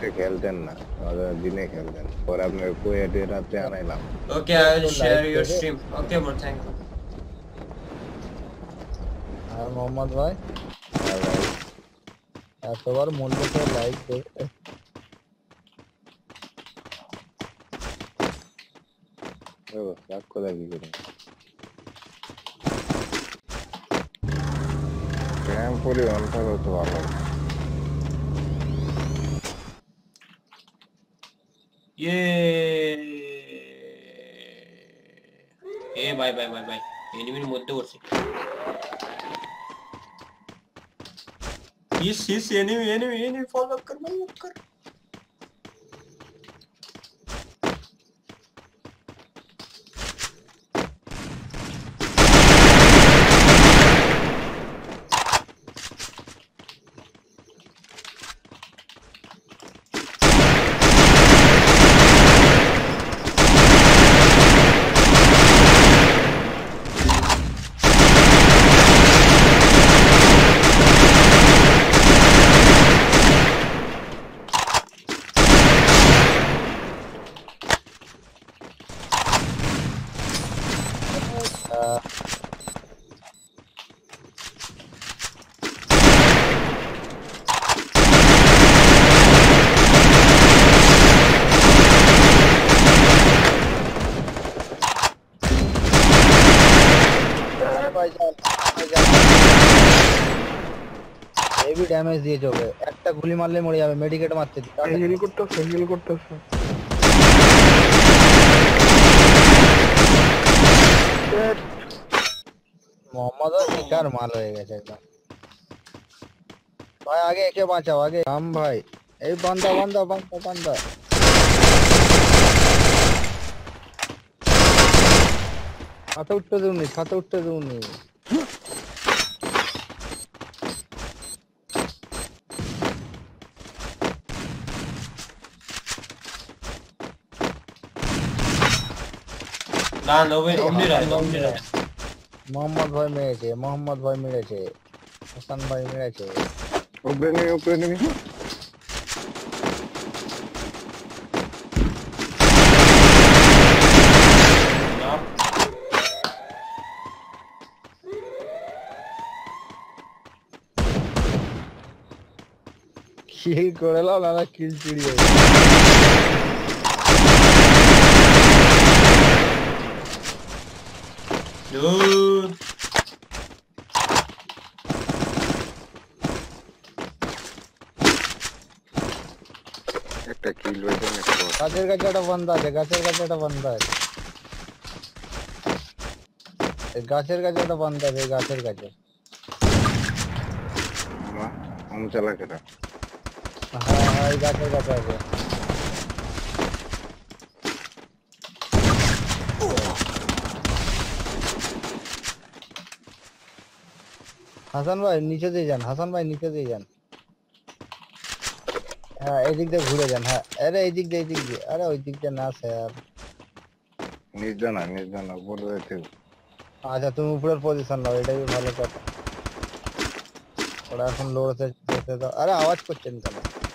রাতে খেলতেন না, দিনে খেলতেন, পরে আপনার কোয়েটে রাতে আনাইলাম। Okay, I will share your stream. Okay, bro, thank you. আর মোহাম্মদ ভাই আর ভাই এতবার মন থেকে লাইক দে। রাগ করে কি করি, ক্যাম পরিমাণ থাকলে তো ভালো। Yeah. Bye. Enemy মধ্যে পড়ছে। Yes, enemy, follow কর। হেভি ড্যামেজ দিয়ে যাবে, একটা গুলি মারলে মরে যাবে, মেডিকেট মারতে দি। হিল করতেছে। মোহাম্মদ বেকার মাল হয়ে গেছে একদম। ভাই আগে একে বাঁচাও, আগে রাম ভাই। এই বান্দা ছাতে উঠতে দেউনি। না অমনি রায়। মোহাম্মদ ভাই মেরেছে, হাসান ভাই মেরেছে। উপরে নেমে কিল করে লাও না, কিল চুরি হয়ে Dude. একটা কিল হয়েছে না। গাছের কাছে একটা বান্দা আছে, গাছের কাছে একটা বান্দা আছে, গাছের কাছে। আমি চালা কেটা। হ্যাঁ এই গাছের কাছে আছে। হাসান ভাই নিচে দিয়ে যান, হ্যাঁ এই দিক দিয়ে ঘুরে যান। হ্যাঁ আরে এই দিক দিয়ে, আরে ওই দিক দিয়ে না স্যার। নিজ জানা বলে যেতে। আচ্ছা তুমি উপরের পজিশন নাও, এটাই ভালো কথা। ওরা এখন লড়তে দাও। আরে আওয়াজ করছেন কেন?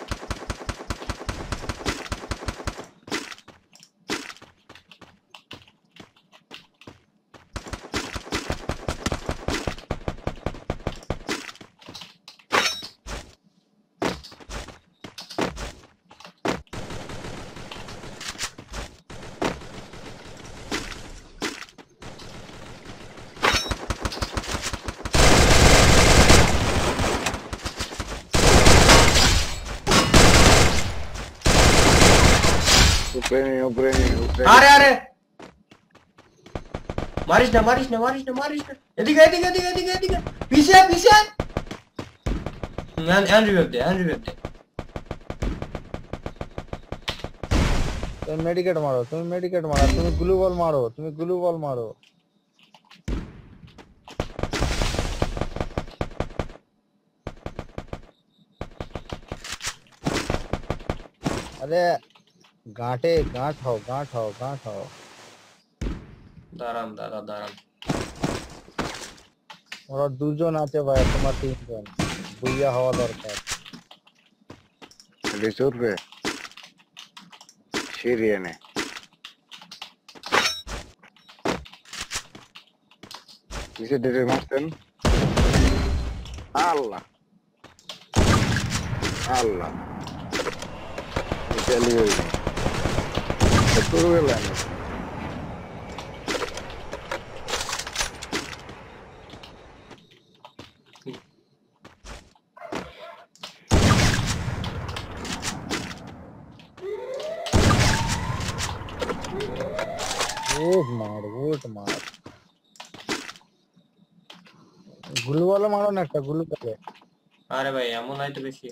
উপরে আরে মারিস না। এদিকে পিছে রিভাইভ দে। তুমি মেডিকেট মারো, তুমি গ্লু বল মারো। আরে গাঁট হও। দাঁড়ান। ওরা দুজন আছে ভাই, তোমার তিনজন, বুইয়া হওয়া দরকার। রিসোর্সে সিরিয়ে নে কিসে ডেরে মারছেন আল্লাহ আল্লাহ চালিয়ে তোর বেলা ওট মার গুলু वाला মারো না একটা গুলু করে আরে ভাই এমন নাই তো বেশি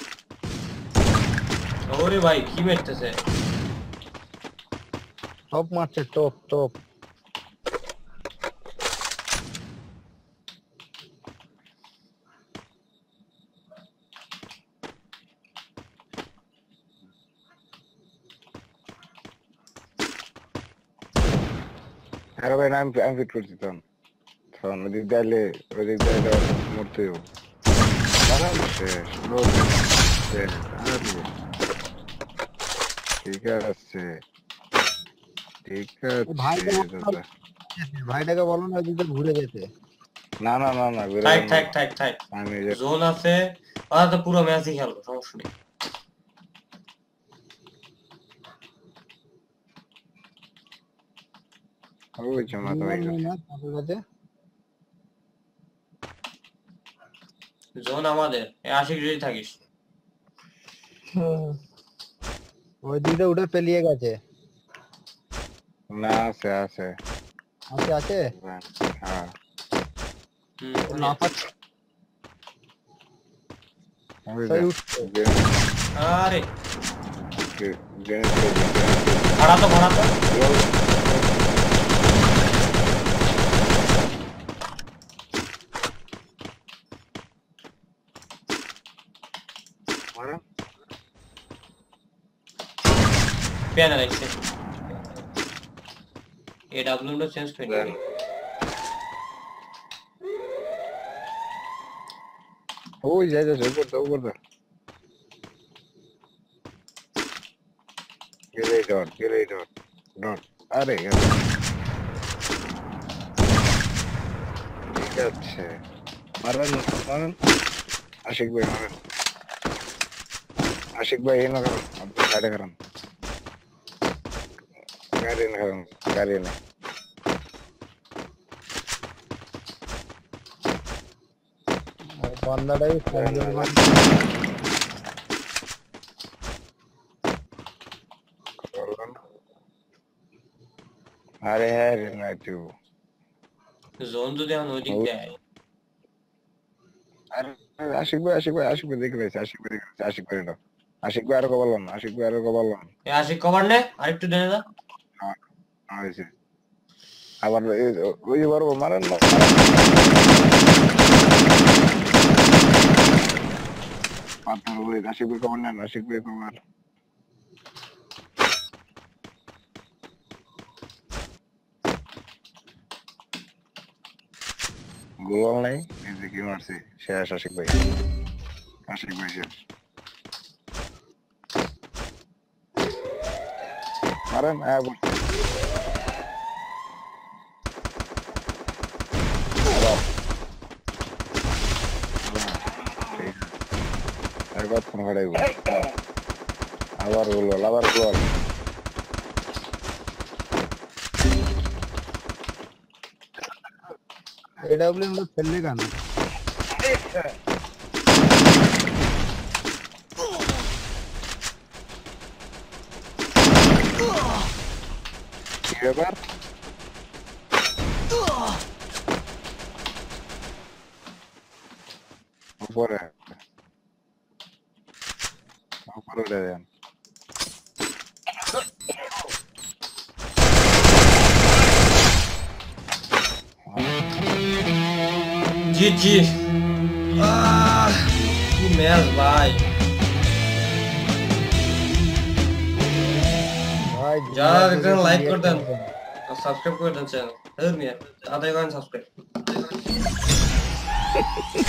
ওরে ভাই কি মেরতেছে টপ মারছে টপ টপ আরে ভাই আমি ফিট করছি তখন ওদিক দাইলে মরতে হবে শেষ ঠিক আছে ঠিক আছে ভাইটাকে বলো না ওদিকে ঘুরে যেতে না না না না থাক জোন আছে আর তো পুরো ম্যাচই খেলবো সমস্যা নেই ওই জমাতে ভাই জোন আমাদের আশিক যদি থাকিস ওই দিকে উঠে পেলিয়ে গেছে না আছে আছে আছে আছে হ্যাঁ না পাচ্ছে আরে ভাড়া তো পেন রাখছে এডব্লিউ টা চেঞ্জ করে দিই ওই যা উপর গেলে ডট আরে ঠিক আছে মারেন আশিক ভাই এনে করেন আপনি গাড়ি করেন গাড়ি এনে বান্দাটাই আরে হ্যাঁ রে না তুই জোন তো দেখুন ওই দিক দেয় আরে আশিক ভাই দেখে রয়েছে আশিক ভাই না আশিক ভাই আরো কবলাম আশিক কভার নে আরেকটু দেনে দা হয়েছে আবার ওই যে বড় মারেন না পাথর ওই আশিক ভাই কবর নেন কবর গোল নাই এই যে কি মারছে শেষ আশিক ভাই শেষ মারেন একবার ফোন হারাইব আবার গোল एडब्ल्यू में खेलने का ना ये बार ऊपर उड़े दें जी কি ম্যাচ ভাই যারা দেখেন লাইক করে দেন আর সাবস্ক্রাইব করে দেন চ্যানেল আদায় করেন সাবস্ক্রাইব